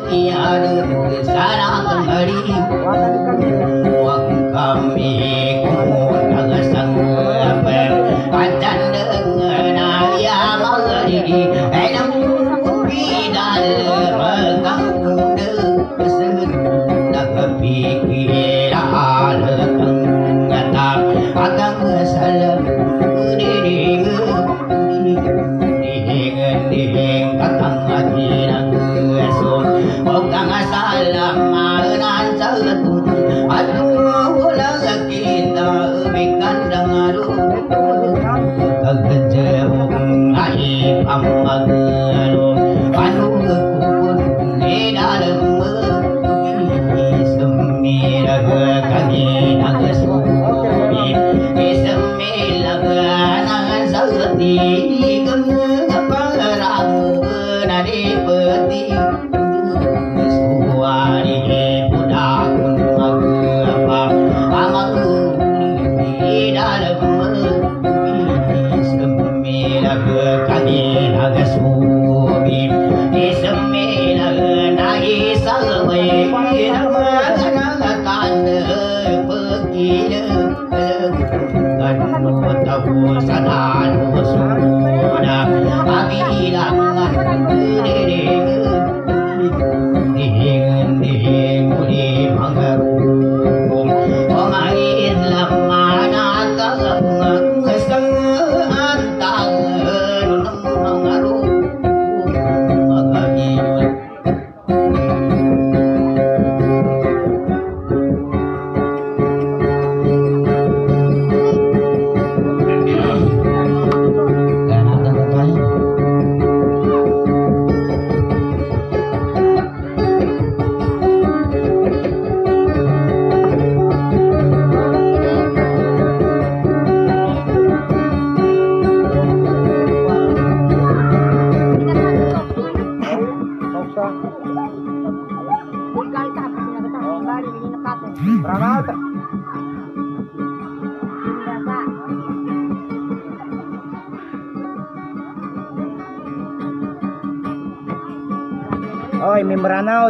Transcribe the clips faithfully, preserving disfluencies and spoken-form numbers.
Oi, membran out.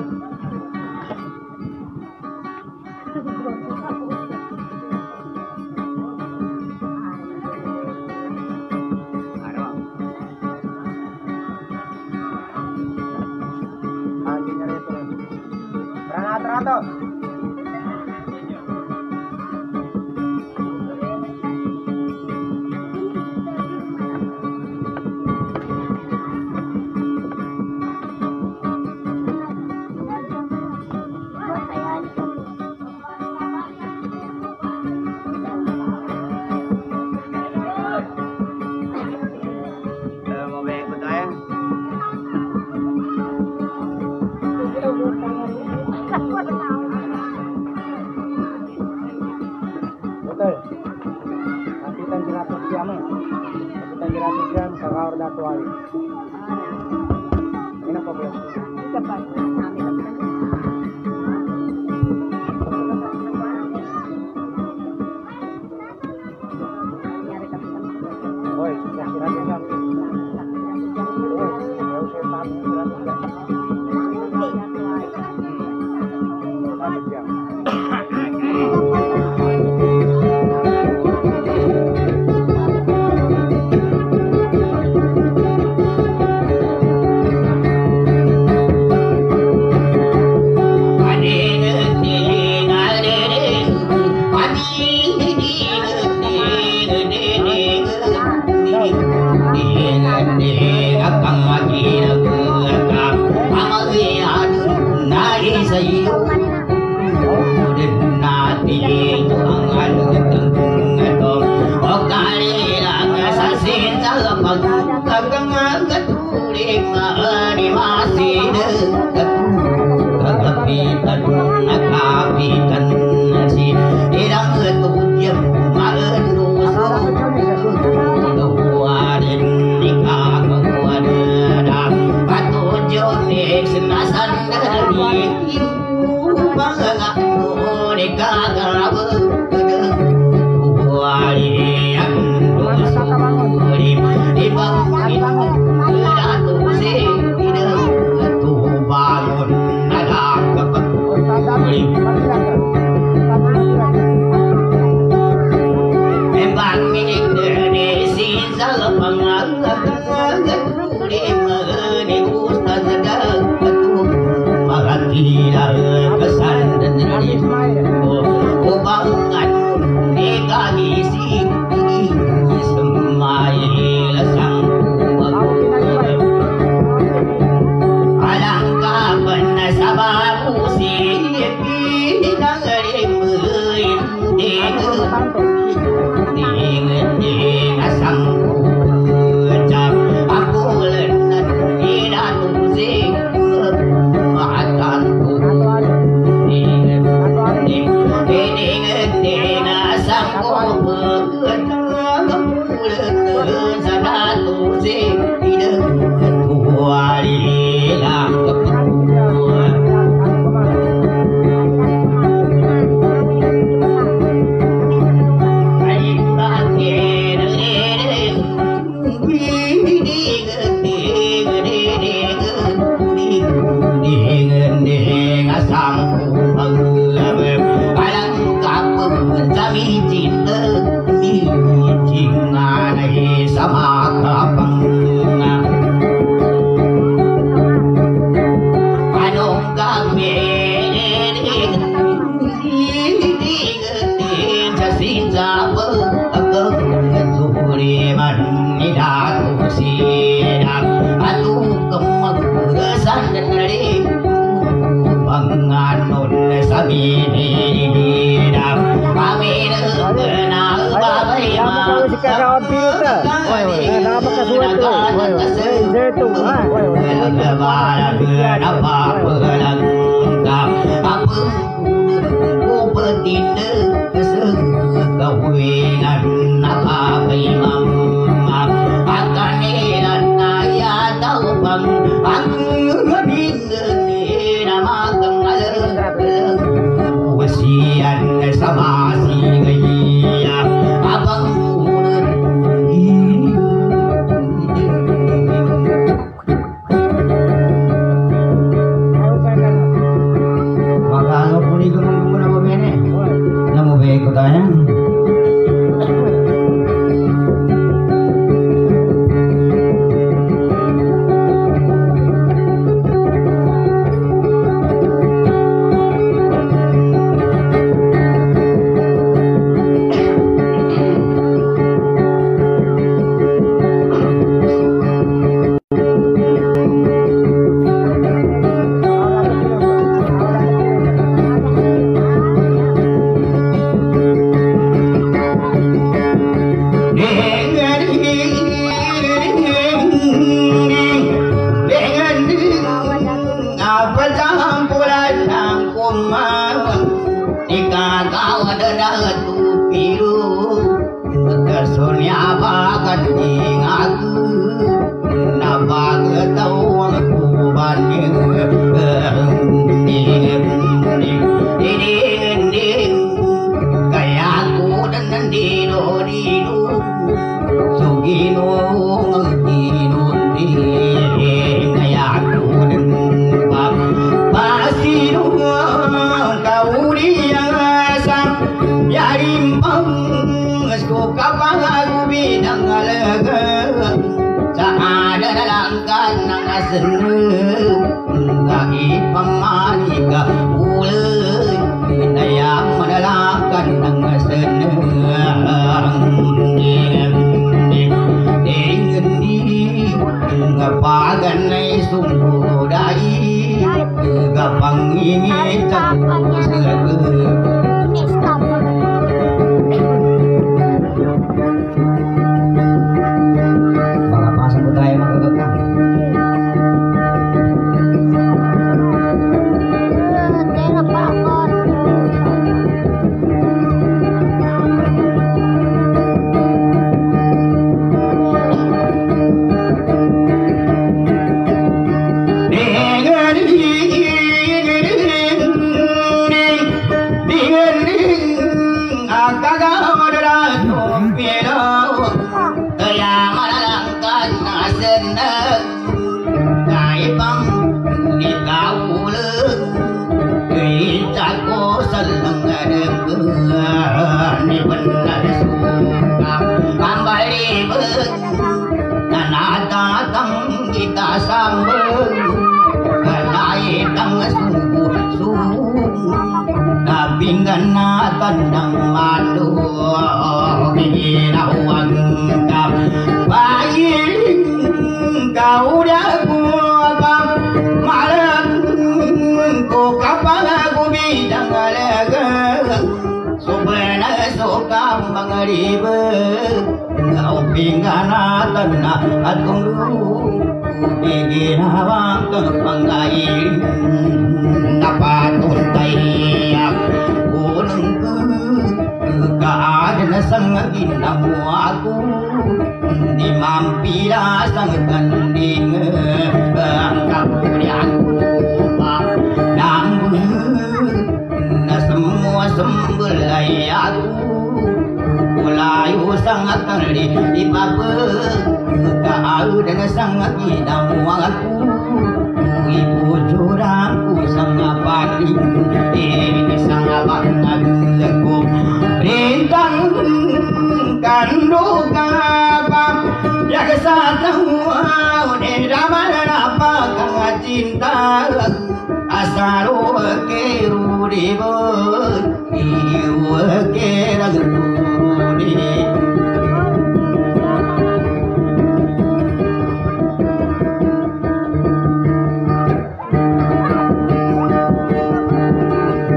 Rato. Bangun jika kawan pilta. Woi woi. Nama kasuat tu. Woi woi. Zertu. Ah. Woi woi. Kebara kenapa berangkap apa betina kesegawinan apa imam akan iran naya tahu bang aku ngedin nama kengal wasian sama si gaya abang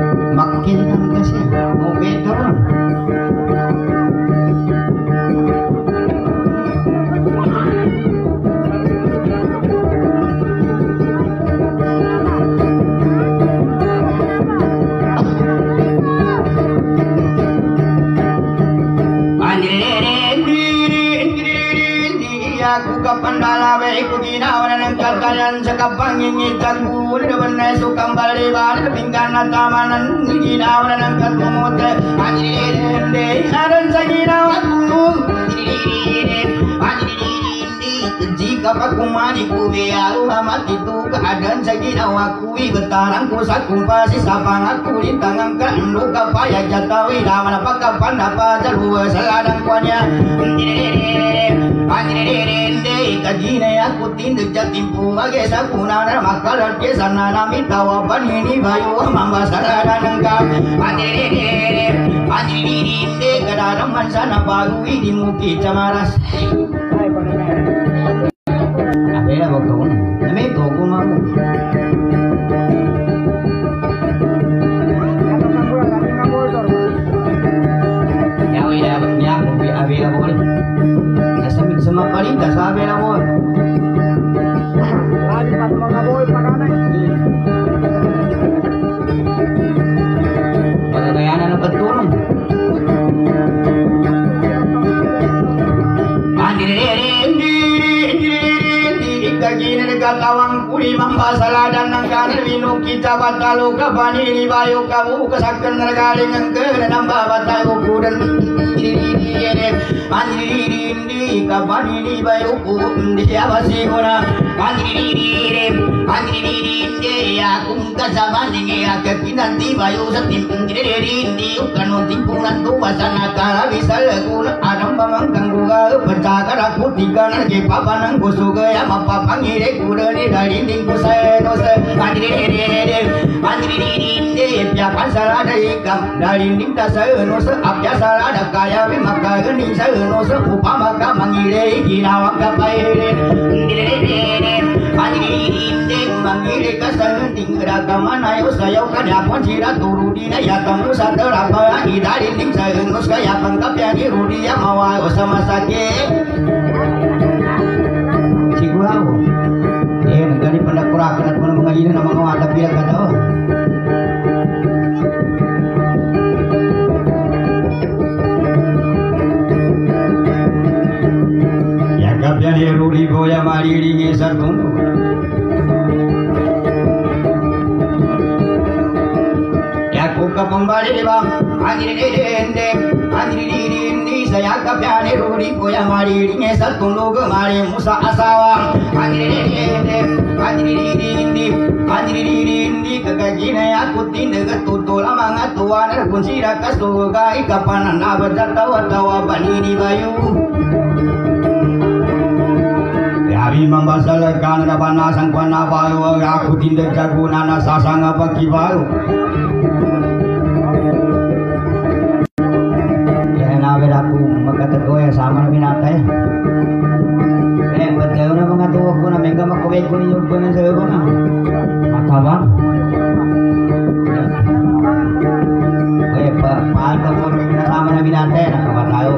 Makin kan kasih, mau beda orang. Kayan sakapangingit aku Benar sukam baliban Pinggan tamanan Ginawan ng katumuti Anjirinde Aran sa ginawa ko jika pakumani kubiyaru amat itu keadaan sa ginawa ko Betarang ko sa kumpasi sa pangaku Tangang kando kapaya jatawi Naman pagkapan na pa Jaluwa sa ladang kwa niya Anjirinde Kajinay ako tindag jatimpo Magesa kuna na makalat Kesa na namin tawapan Hini bayo Mambasarada ng kam Anjirinde Anjirinde Kadaraman sana bago Hindi mo kita maras Abela wag ka una. Namay to, kumaku. Yawi na, yaku, abela boleh. Nasamit sa mapalita sa abela boleh. Lagi pat mga boy paganay. Pagkakayanan ng pagtulong. Kagina nagkatawang kuli mambasaladan ng kanan minum kita batalo kapani ni bayo kamu kesakkan nagaling ang kena nambah batayo kudan anjiri kapani ni bayo ku di siapa sih guna anjiri anjiri aku kasaban ni agak nanti bayo setim anjiri ni ukano timpunan tu wasana kala bisa guna adam pamangkang gua percakar aku tiga ke papanang kusuga ya mapa Pangire kurani dalinding kusai dosa anjiri anjiri piapan salada ikam dalinding tasai dosa apya salada kaya maka gening sai dosa upama ka mangire ginawa kapai anjiri mangire kasai tingra kamana yo sayo kada ponjira turudi na ya tamu satera pa dalinding sai dosa ya pangkapya ni rudi ya mawa sama sakit sigurado eh negari pendakurakan at mga mga ina na mga wadapilang ka daw yakapyan heruli boya mariringi sartungo yaku kapambali bang anjirinde anjirinde saya kapyan heruli boya mariringi sartungo gemari musa asawa anjirinde anjirinde anjirinde kagagina aku tindaga tutola mga tuwan kunci rakas tuga ikapanan abad tawa-tawa bani di bayu Yari membasalakan na panasang panabayo aku tindag jaguna na sasanga pakibayo kaya nawid ako magkatagoy sama na binatay eh ba't kayo na mga tuwag ko na may kamakaway ko ninyo ko na sa'yo ko na matabang eh pa paal ka po nasama na binatay nakabatayo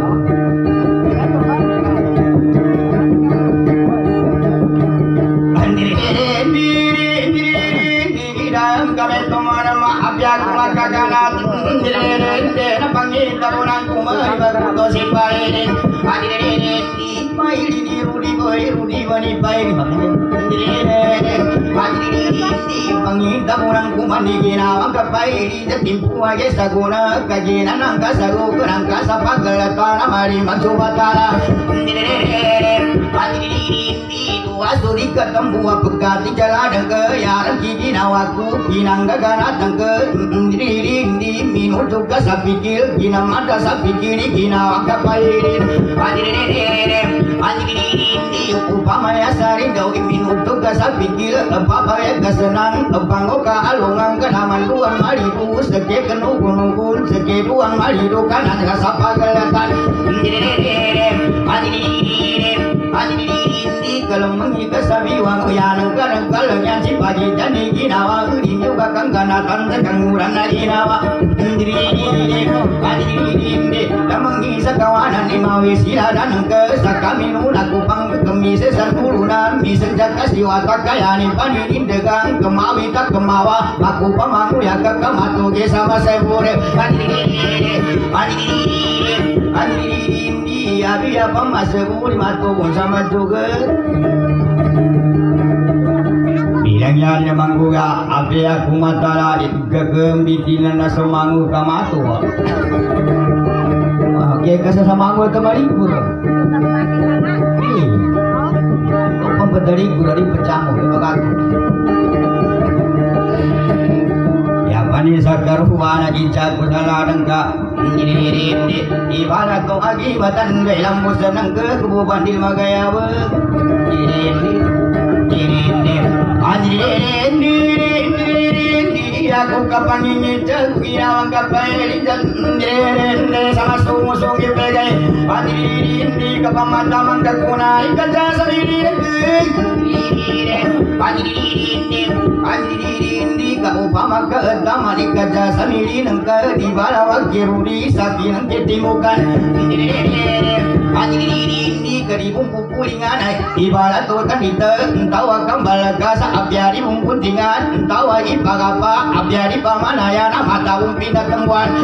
kami tumana maabya kumakaganat nilirinde na pangita po ng kumari baguto si Pairi anilirinde maili ni Rudi Boy Rudi Bani Pairi nilirinde anilirinde pangita po ng kumani ginawang kapairi sa timpu age sa guna kagina ng kasago ng kasapagalata na mari magsubatara nilirinde anilirinde asuri katambuwa pagkati jaladang keyaran ginawaku ginanggaganatang ke dirindi minutu ka sa pikir ginamata sa pikiri ginawang kapairin anjirinde anjirinde upamaya sari daw minutu ka sa pikir papaya kasenang pango ka alungang kanaman luang maridu seke kenugunukun seke luang maridu kanan ka sa pagalatan anjirinde anjirinde anjirinde kalau mengika sabiwang uyanang kadang kalau yang si pagi jadi ginawa udinya kakang ganatan sekang murah na ginawa anjirinde anjirinde kamang isa kawanan imawi sila dan ke sakami nuna kupang kemise sarpulunan misal jaka siwata kayani panirin degang kemawi tak kemawa aku pamangu ya kakamatu ge sama sebure anjirinde anjirinde anjirinde abi apa maseburi matu sama juga yang yan namang buga api aku matala gagem bitinan na sumangu kamatu. Oke kasa samangu tamari pura. Pembedari pura di pecamu bagaku. Ya pani sakar huana jinca kusala dengka. Ini ini ibarat kau agibatan belam musanang ke kubu bandil magayawa. Ini ini ini ini ini aku kapan ini jaguira kapan ini sama sungu sungi pegai. Ini ini kapan mata mangkat kunai kaca sendiri. Ini kau pama kedama di kaca sendiri nengkar di bawah wakirudi. Sapi yang ketimukan ini keribung pupulingan ibarat kan kita tawa kembal gasa abiari mungkuntingan tawa ipagapa abiari pamanaya nama tahu pindah tembuan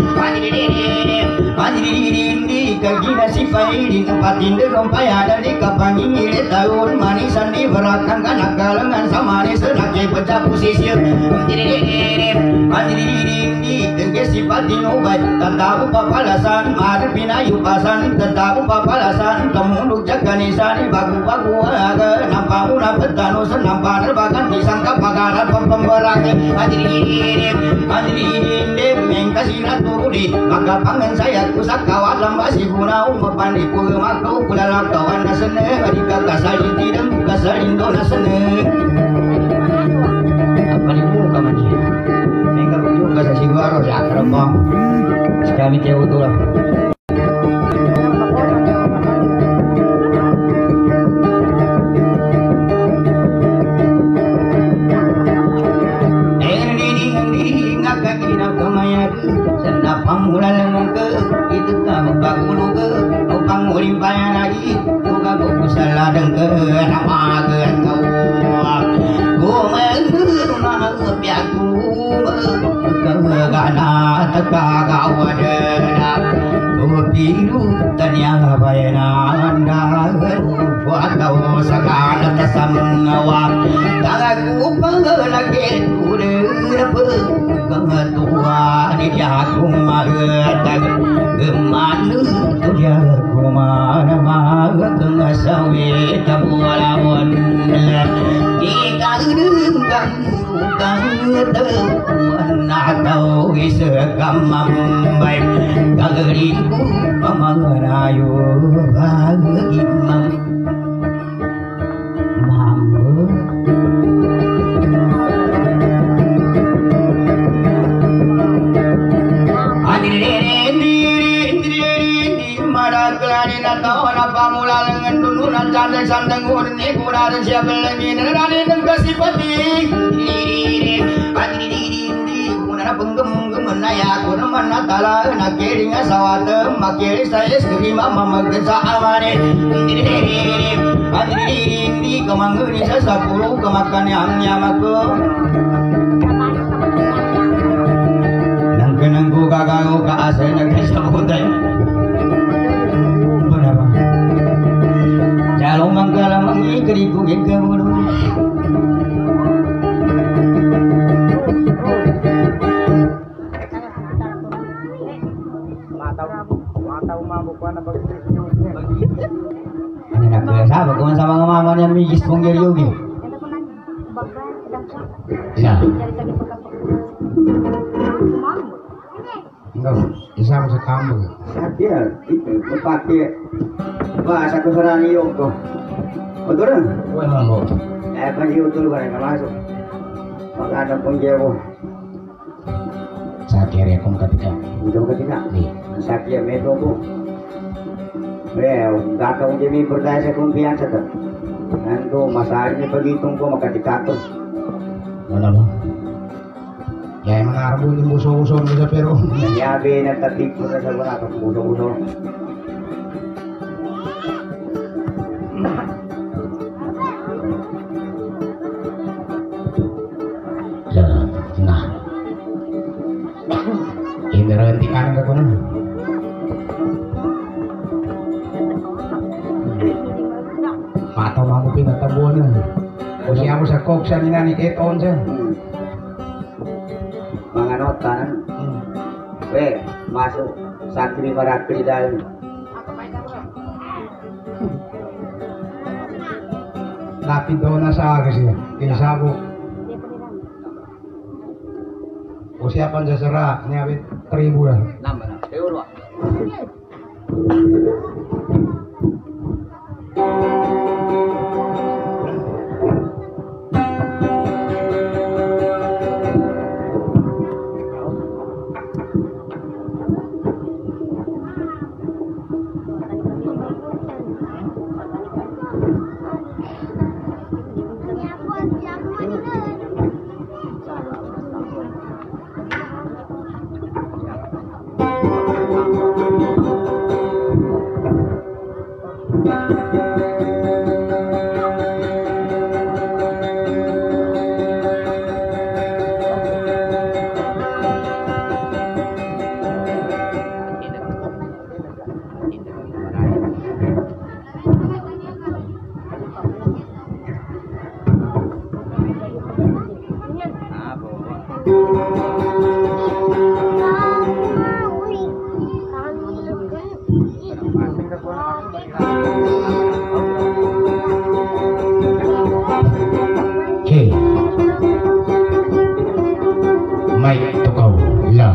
ini kagina si faidin patin de rompaya dari kapangin ile tahun manisan di berakan kanak kalengan sama ni senake pecah posisi ini kege si patin obat tahu papalasan mar pinayu pasan tahu papalasan temuluk jaganisan bagu-bagu aga nampak una petano senampak terbakan disangka pagaran pemberak hadirin hadirin mengkasih turudi maka pangan saya kusak kawat lambasi guna umpan di pulau kulala kawan nasene adika kasari tidak kasari indona sene apa ni muka mani mengka bujuk kasasi garo ya kerong sekali jauh tu lah. Pamulan ke itu kamu bakulu ke upang ulim payah lagi buka buku salah dengke nama ke kau ku mengeruna kepiaku kegana teka kau ada ku biru tanya bayanan dah buat kau sekarang tersamawak tanganku pengelak kuda tua di jagung magetak gemanu tu jagung mana maga kengasawi tabualawan jika dengan bukan tepuan atau isekamam baik kageriku pamangarayu bagimam mampu sandang urni kurang siapa lagi nerani dan kasih pati kurang penggem menaya kurang mana tala nak kirinya sawat makiri saya terima mama kerja amane ini kemanguri saya sepuluh kemakan yang nyamaku nang kenangku kagau ka asal negeri samudra kalau mangkala mengikri bukit kebulu matau mabuk wana ini nak biasa bagaimana sama mama yang migis punggir yogi ya enggak bisa masuk kamu dia itu pakai bahasa keserani yoko betul kan? Wah, eh panji betul barang masuk maka ada penjewo sakit ya kong ketika itu ketika nih sakit meto bu bel gak tahu jadi berdaya saya kumpian saja nanti masalahnya begitu kok maka dikatur mana bang ya emang arbu ini musuh-musuh bisa pero ya benar tapi pun saya berapa musuh-musuh nah ini rentikan ke kono mata mampu pindah tembuan O siya mo sa kok siya ni nani eight on siya. Mga notan. We, masuk santri marakri dahil. Lapit daw na sa aga siya. Kinisabok. O siya pan sa sara. Niyawit tribu lang. Nama na. Euro. Okay. Mike Tukaw La.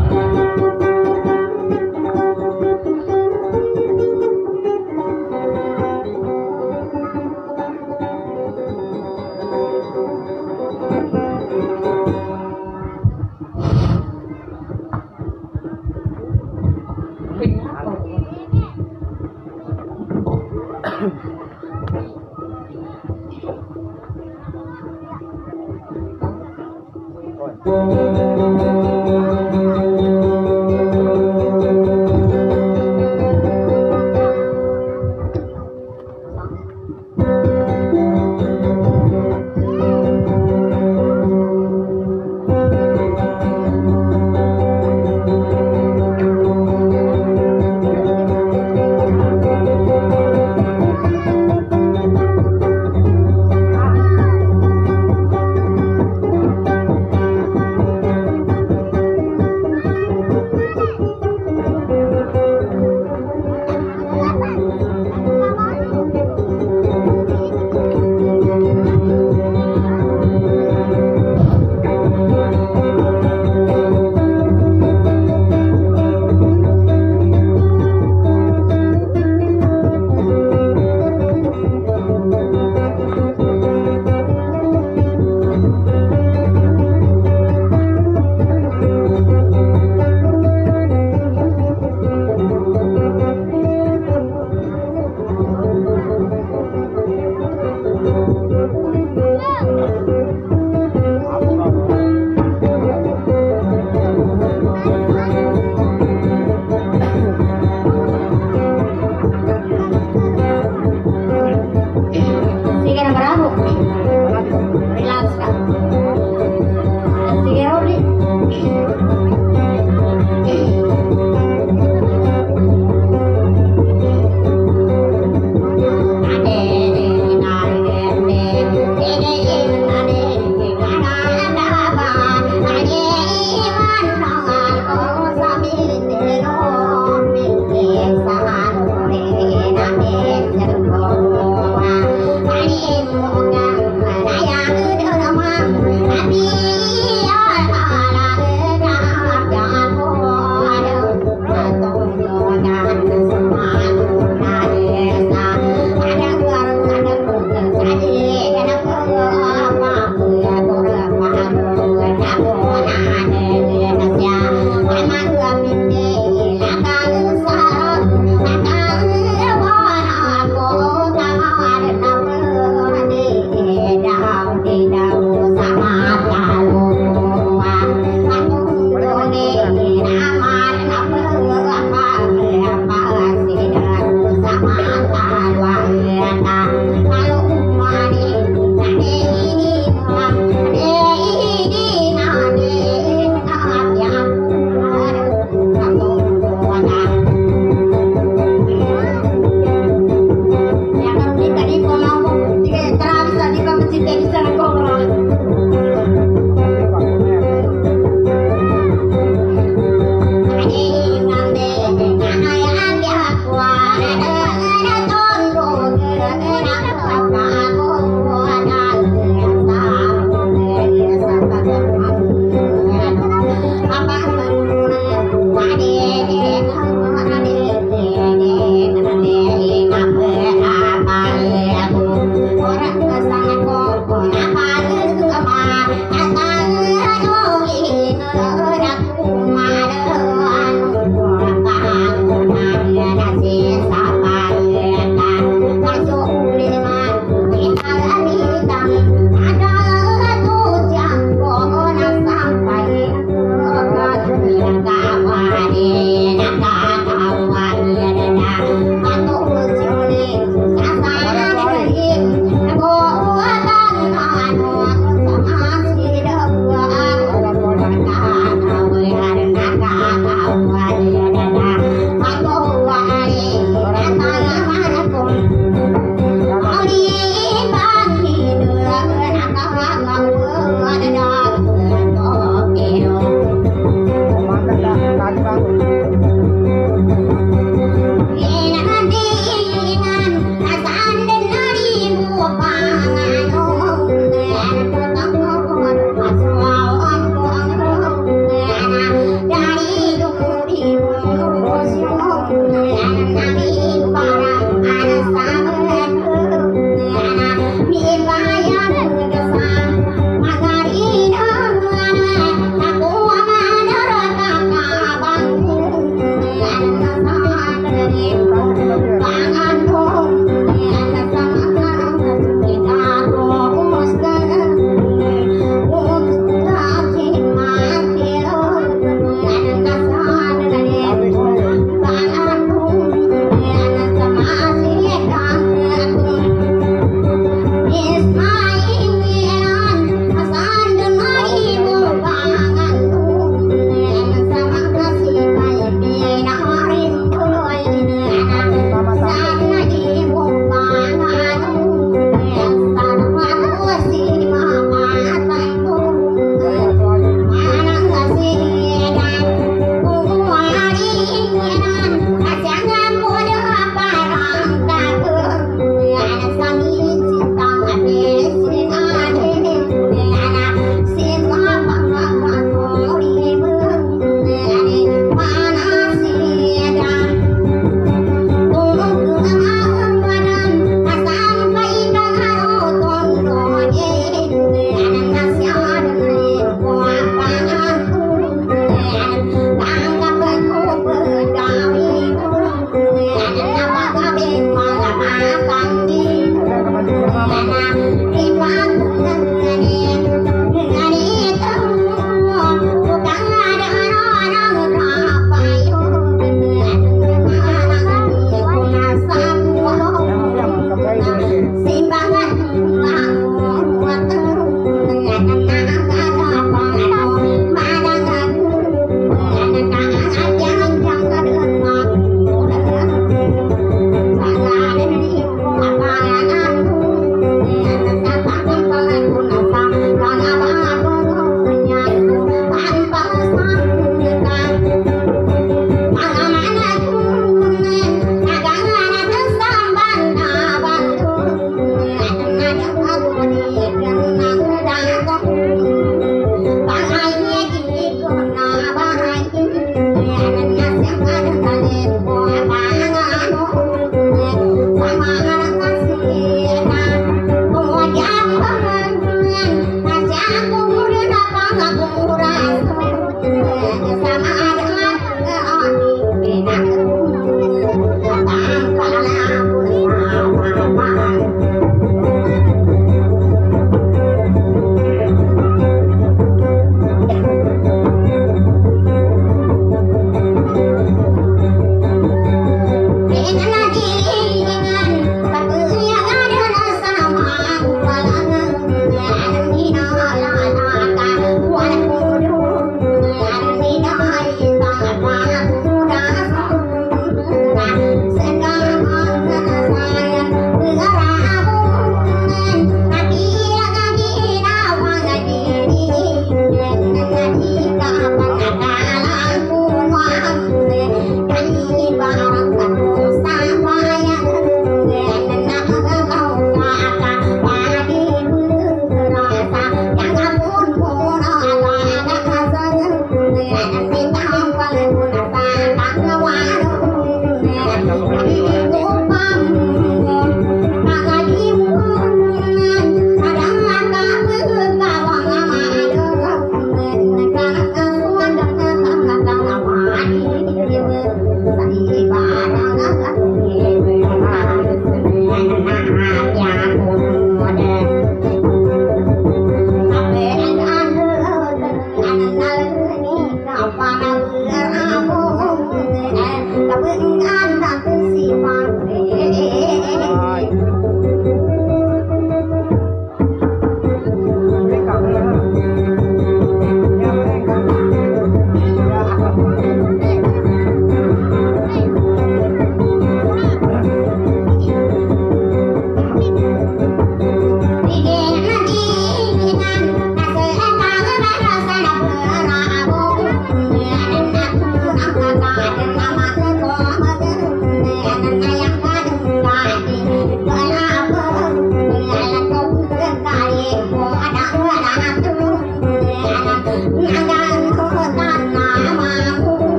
Nama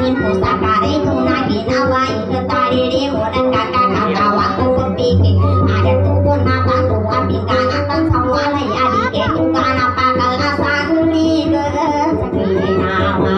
angin pusaka itu nagi nawai ketari demo dan kakak kakak waktu kepiki ada tukun mata tua bingkang akan semua lay adik itu karena pakal asa guli ke sekili nawa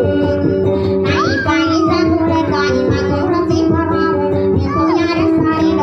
Bye.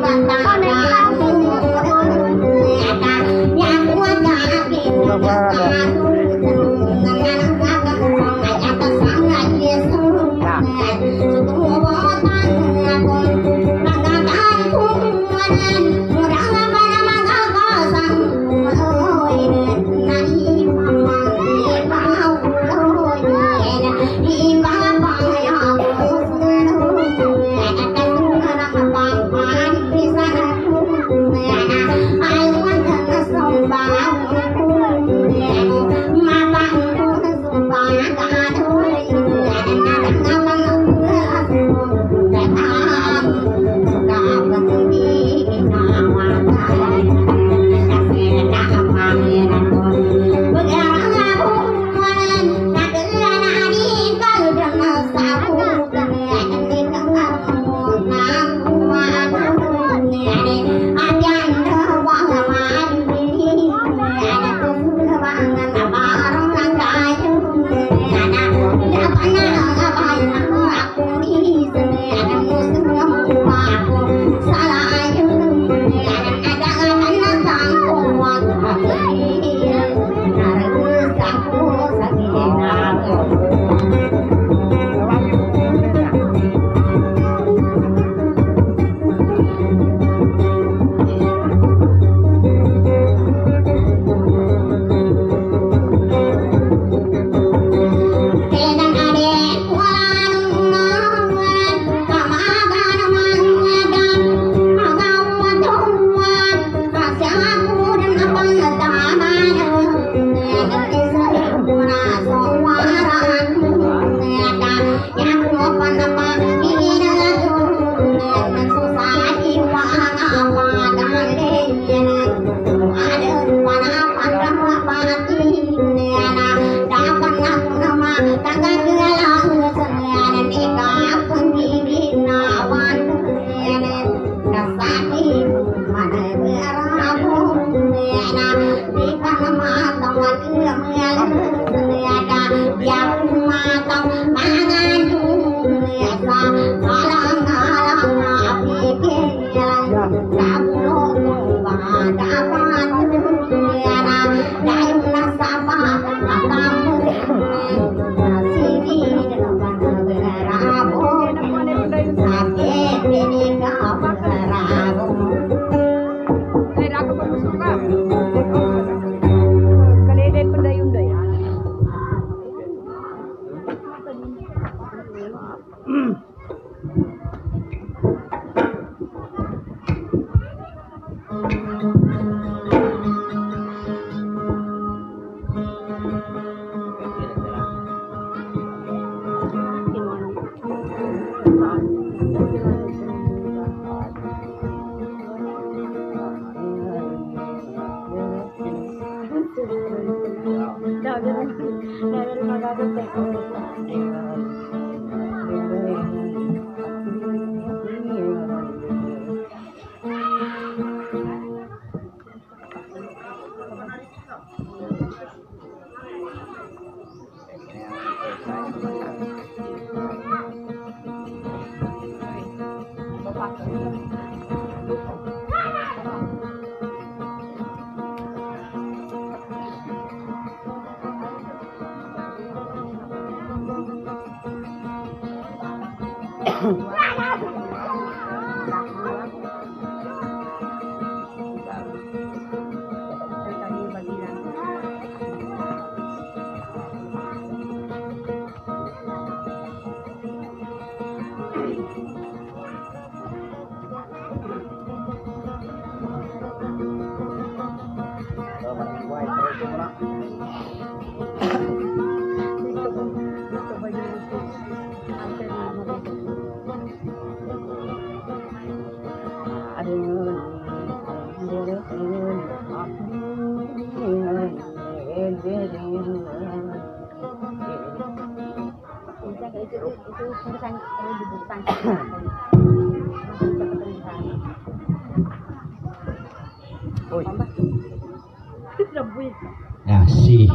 Nasi.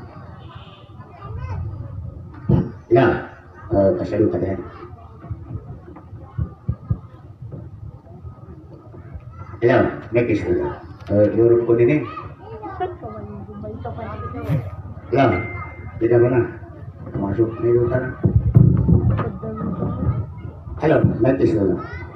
Ya, eh, kasih tadi. Ayan, next ko. Uh, Europe ko din eh. Ayan, tidak mana. Masuk na yung tanah. Halo, next ko.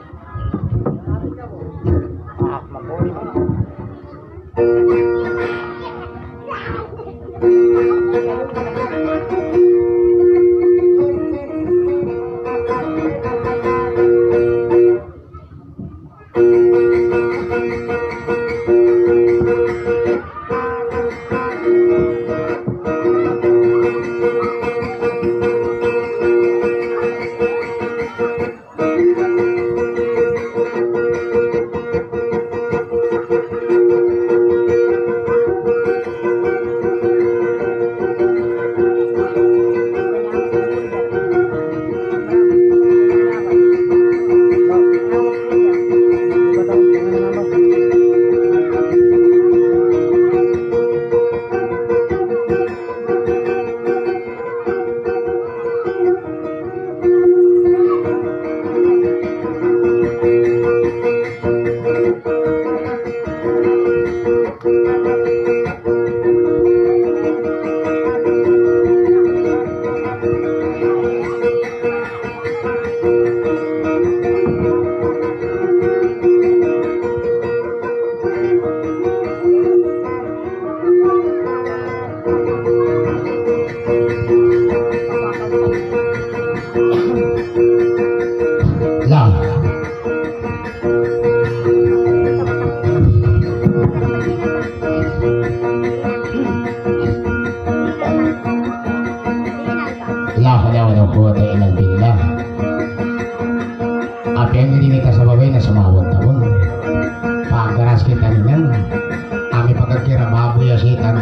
Apa yang ini kita sababay na sumawat taon. Paggaras kita niyan, kami pagkakira baboy asitan.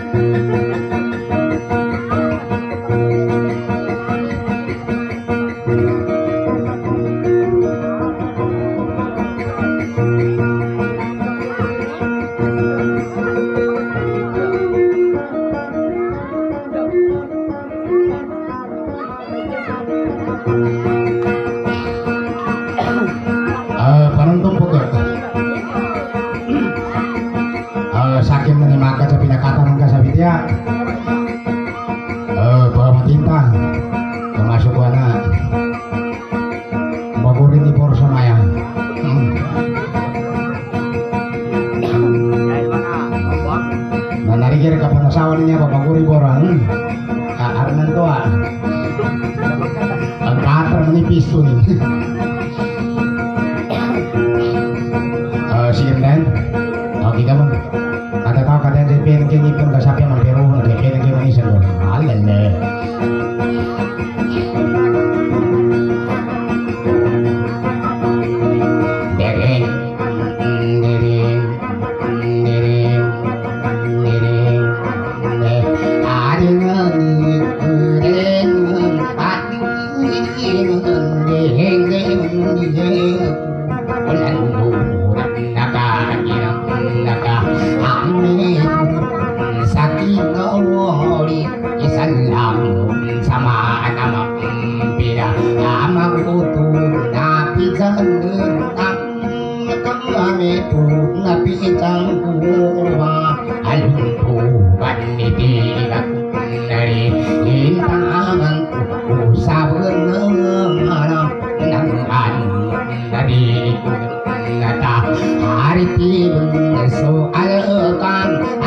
Saking menyimakan sa pinakatan ng kasabitya uh, bawa matinta termasuk wana bagurin di por samaya hmm. Nanarikir ka panasawan niya babaguri boran kaarnan to ah ang katar manipis to ni uh, sige dan okay ka mo. Ada tahu kadang D P N K nyipun gak sampai mampiru D P N K manisnya loh, halal deh. Dereng, dereng, dereng, dereng, dereng. Ada nganyi, dereng, pati, dereng, dereng, dereng. Bulan bulan nakakira, nakak. Sakit kawali isalam sama nama pira nama kutu napi jangan kami tu napi jangkuwa alumpu banditiga dari intangan usabun nara nangan dari nata hari tiba soal kan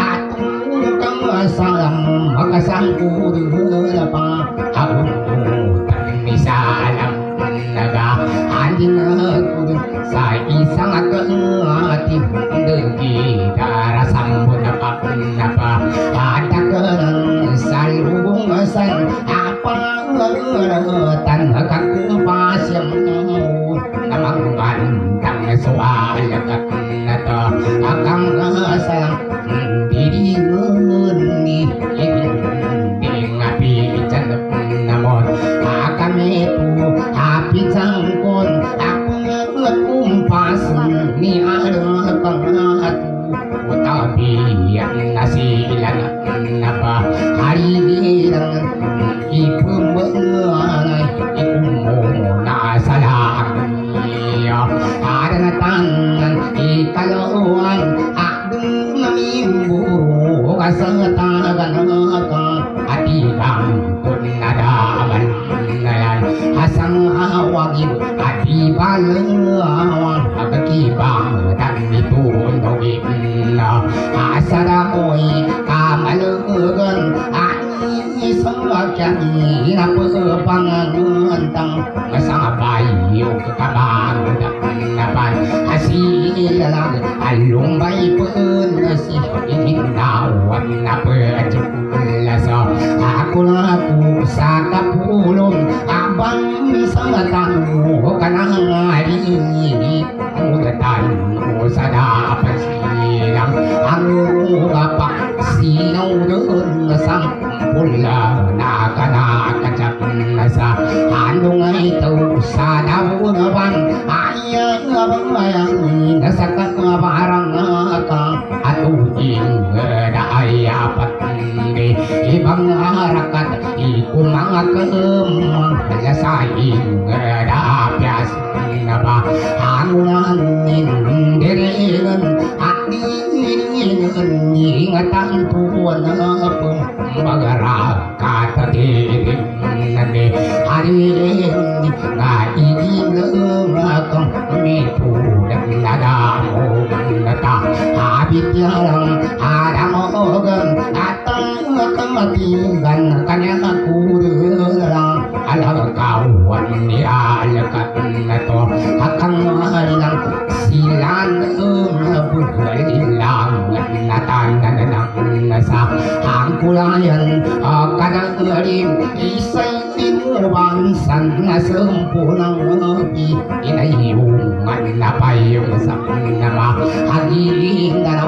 salam makasangku apa aku misalam naga anjing aku saya sangat hati degi darah sambut apa apa ada kenang salung san apa tanah kaku pasang namang gantang soal kata akan salam diri ni ngapi candap namon akan itu api cangkon aku ngekumpas ni ada pangatu tapi yang nasilan apa hari ini ibu mengenai ibu mau nasalah ada tangan ikan Palawan Ageng Namimburu Kasetaganaka Atikang Kunadaban Nayan Hasang Awagib Adibalawan Agakibang Dan Itun Togib Asadakoy Kamalugan Ani Sakyan Napapanganantang Masabay Yung kakabang Napan Asilalag Alumbay Pun Si Inawan Napajulasa Ako na po sa kapulong Abang isang tango Kanangarinit Mugatan mo sa dapat silang Ang ugapak Sinaw doon sa pula Na kanakatsak na sa Ano nga ito sa naunawan Ayang abayang Nasa kakabarang ka At uing na ay apat Ibang harakat Iku mga kemang Lasaing na apyas na ba Hangunan nindiringan At diningan Ingatan tuwan na pong Magara katatirin Nani harin Nga ilang Akang mitulang Nadamo Nata Habit yalang Hadamogan Atang Kamatigan Kanya kurulang Alagawan Ni alakat na to Akang mahalang Silan Buhal ilang Natanan Nasa Angkulayan Kadagalim Isay Inuwansan Na sempunang Mabi Inayungan Na payong Sa nama Haging Na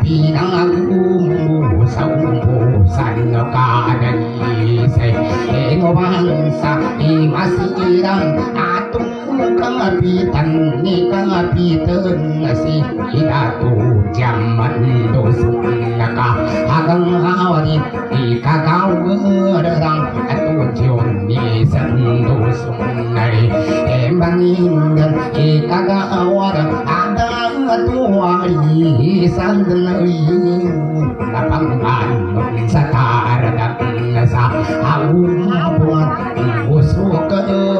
Pinangagumu Sa umpusan No kadalisay Inuwansa Imasirang Atong Kangapitan Ni kangapitan Si Inatu Jaman Dosong Naka Hagang Hawari Ikagawurang Atujyon Ni Sandosong Nari Embangin Ikagawara Adang Atuwari Sandalari Napangman Sa Karadak Sa Awumpuan Usukam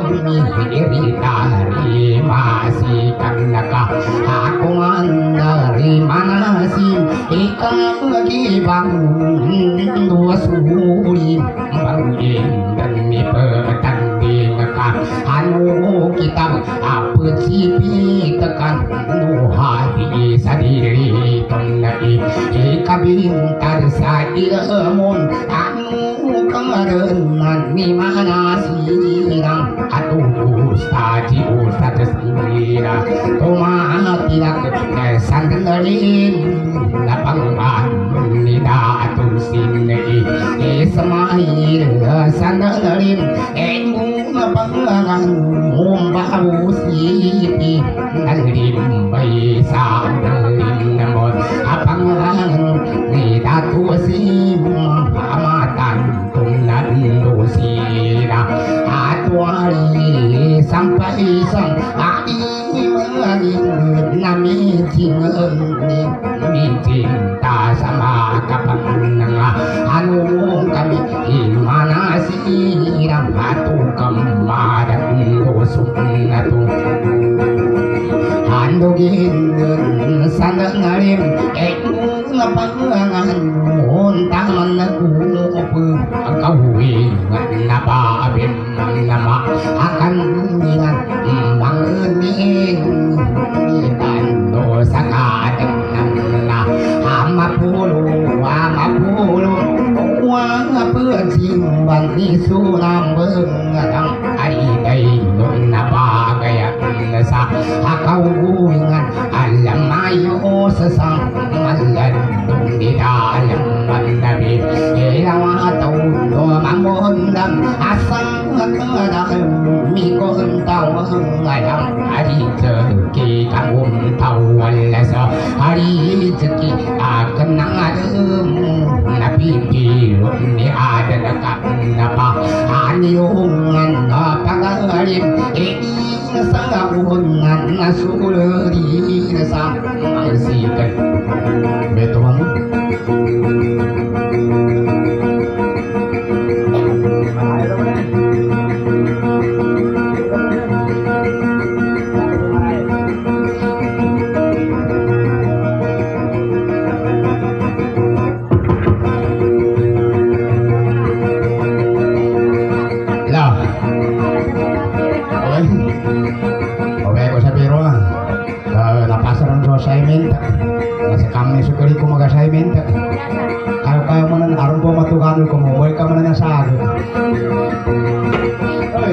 Iritari Masikan Naka Ako Mandari Manasim Ikang Gibang Dua Suri Bangin Dan Nipetanding Ka Anu Kitab Apa Cipi Tekan Nuhari Sadiri Tonai Ikabintar Sailamun Anu Kamarenan Ni Mana Sirang Atu Ustaji Ustad Sira Tumatirak Sandarin Lapangman Nida Atul Sinai Ismail Sandarin Emu Napangan Umbahu Sipi Nalim Bay Sandarin Namon Apangan Nida Tusim Amatan Tunan Dosira Atwari Sampai Sang Ai Mengalir Nami Jingan Ni cinta sama kapananga anu kami imana sirang atu kemadan dosung atu anu ginen sanangarim eku ngapangangan montaman aku kau ingat napa abim nama akan ingat bangenin dan dosa kadang Amapulu, amapulu, uang apa simpan isu nambeng adang hari day nun nabagaya sa akau ingat alam ayo sesang malan dum di dalam mandabi ilang atau do mamondam asang kadang mikon tawang ayam hari ceki kagum tawal sa hari ceki akan ngadem nabi pilon ni ada dekat napa aniungan apagalim ini sangapungan nasulri sa mangsikan beto bang saya minta nasa kami sukari ko maga saya minta kalau kaya manan aron po matukan ko mo boy ka manan sa agad oy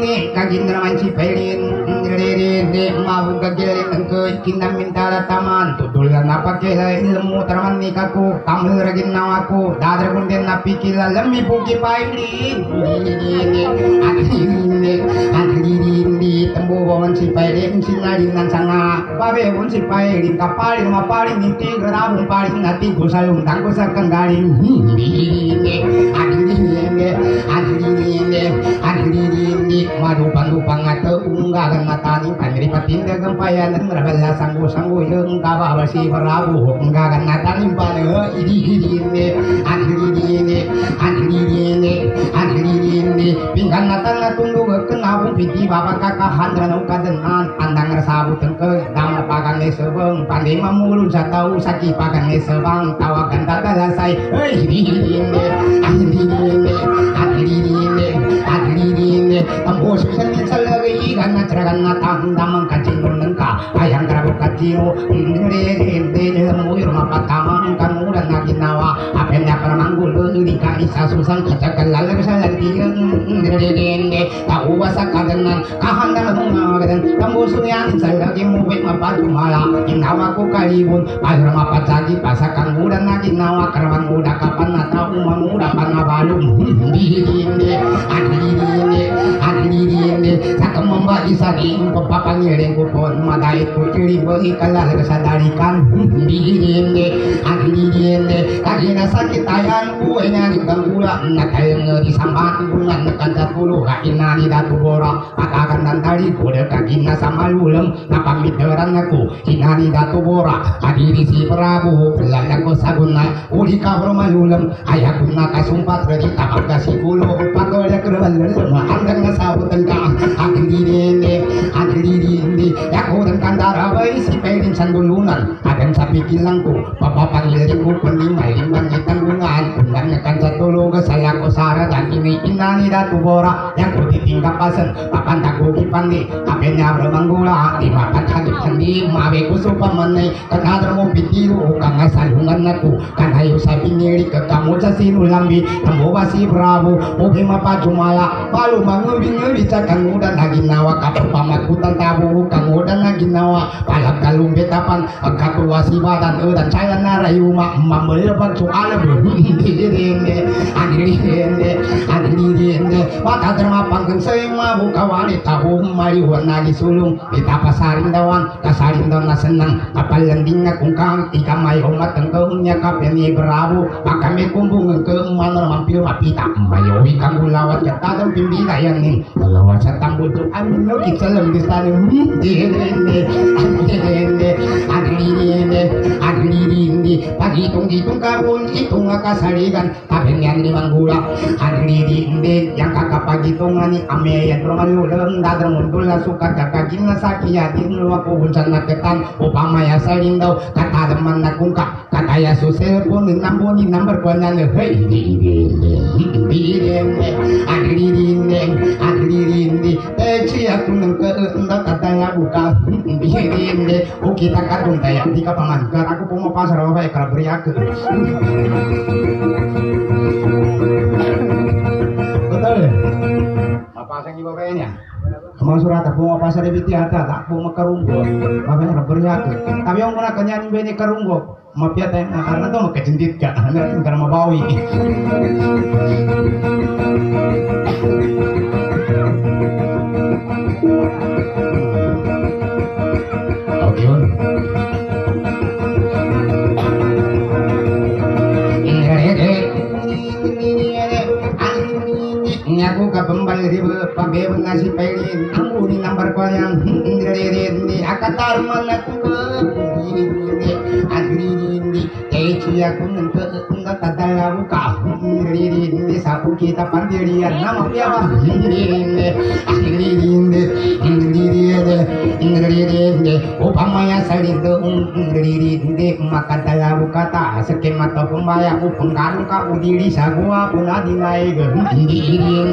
ini kagindra manci pelin ngerere mau kagilin engke kinam minta taman tutulan apa kela ilmu terman nikaku kamu ragin nawaku dadar bunden napi kila lemmi puki pailin ini adiri tembu bawan si pailin sinalin nan sana babe bun si pailin kapalin mapalin niti gerabung paling nati gusalung tangku sakan galing ini adiri adiri adiri madu pandu pangata unggagan matani pandiri patinda gempayan ngrabala sanggu sanggu yung kawa basi berabu unggagan matani pada ini ini adiri adiri adiri pinggan matan tunggu kenabung piti bapak kakak handra ukadenan andang rasabu tengke dama pagang sebeng pandai mamulun satau saki pagang sebang tawakan tagalasai ini adiri adiri adiri ambo susan salagi ikan ceragan natang damang kacing nengka ayang kerabu kaciro ngere ngere muyur mapatamang kamu dan naginawa apenya permanggul lika isa susan kacakan lalu salagi ngere ngere tahu basa kadenan kahandan mengagan ambo suyan salagi muwek mapatu mala inawaku kalibun pajra mapacagi pasakan muda naginawa keraban muda kapan natau mamuda panabalum ini adiri adiri sakam membagi saking pepapan ngiring kupon madai kutiri bagi kalah kesadarikan ini adiri kagina sakit ayam kuenya di gula nakai ngeri sambat bulan kanta puluh kakina di datu bora akakan dan tali kuda kagina sama lulem napa miteran aku kina di datu bora adiri si prabu pelan aku saguna uli kabro malulem ayah guna kasumpat redi tapak kasih bulu pakol ya keruan lemah andang sabutan ka adiri adiri aku dan kandara bayi si pelin sandulunan adan sapi kilangku papa panggil ku penimai limbang tanggungan undang nekan satulu ke saya ko sara dan ini inani datu bora yang ku ditinggal pasen papan taku kipandi apenya bermanggula di makan hadi handi mawe ku supamane kadar mo pitiru kang salungan naku kan hayu sapi ngiri ke kamu sasinu lambi tambo basi bravo oke mapa jumala malu mangu bingu bicakan muda naginawa kapal pamakutan tabu kamu dan naginawa palak kalung betapan kaku wasi badan dan saya narayuma mamelepan soal berhenti adiri adiri mata termapang sema buka wanita mari warna di sulung kita pasarin dawan kasarin dawan senang kapal landing kung kang tika may umat tengkeunya kapeni berabu pakame kumbung ke mana mampir mapita mayowi kang ulawat kata dan pimbina yang nih ulawat satang butuh amin lo kita lebih sana adiri adiri adiri pagi hitung hitung karun hitung akasarigan tapi yang limang gula adiri yang kakak pagi hitungan ni ame yang roman lulem dadar muntul suka kakak gina sakiyatin lu aku bencana ketan upama ya salindau kata teman nakungka kata ya susel pun nambuni number kuanya le hei di di adiri adiri teci aku nengke endak kata ya buka di oh kita kadung tayak di kapangan aku mau pasar apa ya kalau beri aku betul apa sang ibu kayaknya Kamu surat aku mau pasar di ada tak mau makarunggo apa yang beri aku tapi yang mana kenyan beni karunggo mapia teh karena tuh makejendit ka karena mau bawi oke on aku ke pembal ribu pabe nasi pelin aku ni nambar koyang ini akatar mana aku ini agri ini teci aku nengke enggak tadala buka ini sapu kita pandirian nama siapa ini agri ini ini ini upamanya salindo ini ini maka tadala buka tak skema to pembaya aku penggaru ka udiri sagua pun adinai ini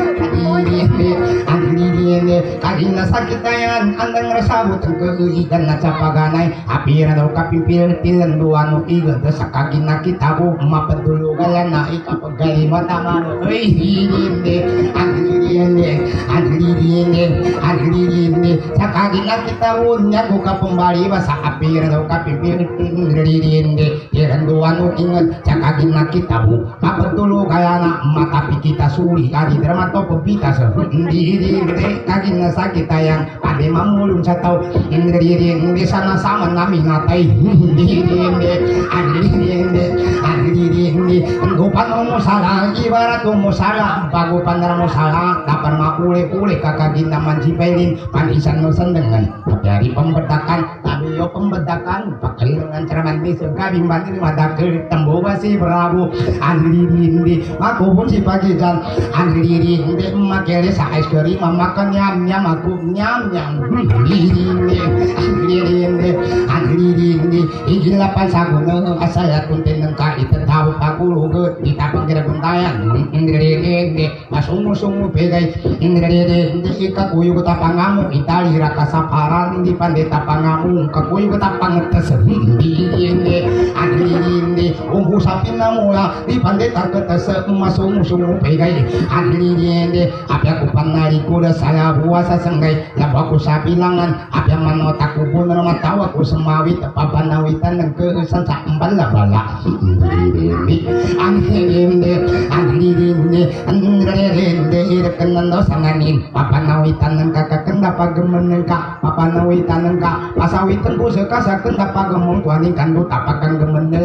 ini kadina sakitayan andang rasabut ke ikan naca paganay apira daw kapipil tilan duano igan da sakagina kitabu mapatulugalan na ikapagay matamano ay hindi andiriende andiriende andiriende sakagina kita wunya buka pembali basa api rado kapipir andiriende iranduan inget sakagina kita bu kapetulu kayana mata kita suri kari drama to pepita andiriende kagina sakita yang ade mamulun satau andiriende sana sama nami natai andiriende andiriende andiriende gupan mo sala ibarat mo sala pagupan mo sala kapan maule-ule kakagina mancipelin panisan no sendengan tapi hari pembedakan tapi yo pembedakan pakai dengan ceraman di surga bimbang ini mata ke temboga si Prabu andiriindi aku pun si pagi jan andiriindi makele sa es krim makan nyam nyam aku nyam nyam andiriindi andiriindi andiriindi ijilah pasagono asal ya kunten ka itu tahu aku lugut kita pinggir bentayan andiriindi masung-musung pegai andiriindi ikakuyu tapangamu itali raka saparan di pandeta pangamu kakuyu tapangetes andiriindi andiriindi ungku sapi namula di pandeta ketes masung-musung pegai andiriindi apa aku panari kuda saya puasa senggai labaku sapi langan apa manotaku pun nama tahu aku semawi tepapan nawitan dan kesan sak bala bala andiriindi andiriindi andiriindi andiriindi irkenan dosanganin papan nawitan dan kakak kenda pagemen ka papan nawitan dan ka pasawitan ku sekasa kenda pagemung tuaning kan du tapakan gemene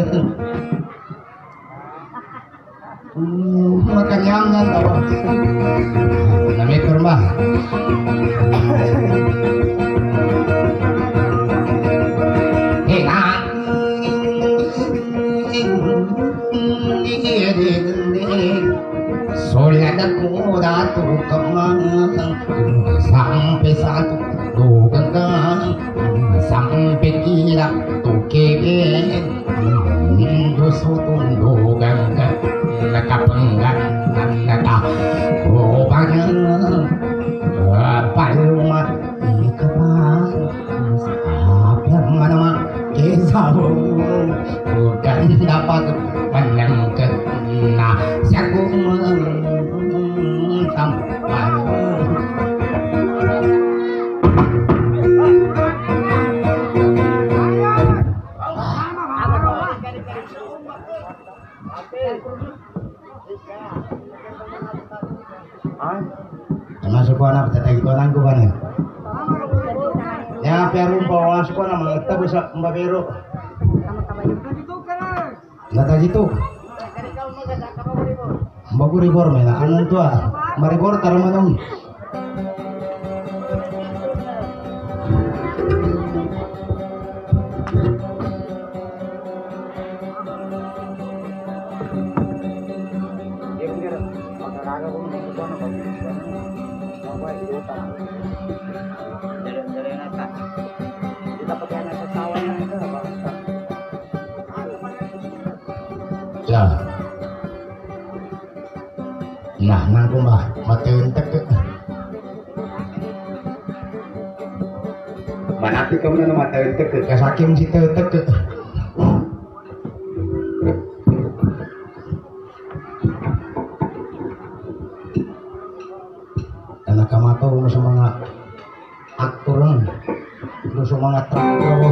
hmm makan nyangan tahu namanya kurma Soalnya kuda tuh kemang sampai satu tuh genggang sampai gila tuh kebet tuh sutung tuh genggang naka penggang naka kubanya apa rumah ikapan apa mana kisah bukan dapat menangkap nah siaku sampai masuk mana petai itu nangku kan ya biar rumpah masuk mana mengeta bisa mbak biru nggak tahu gitu mbak ribor mana anan tua maribor taruh mana ya nah nangku mah mateun teke manati kamu na mateun teke kasakim si teu teke karena kamata uno semangat aktoran uno semangat traktor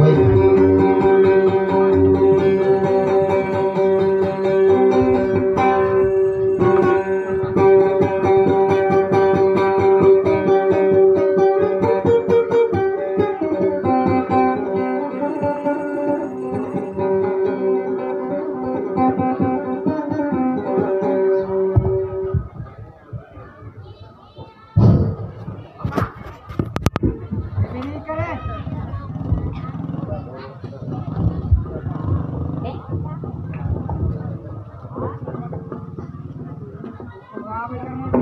Apa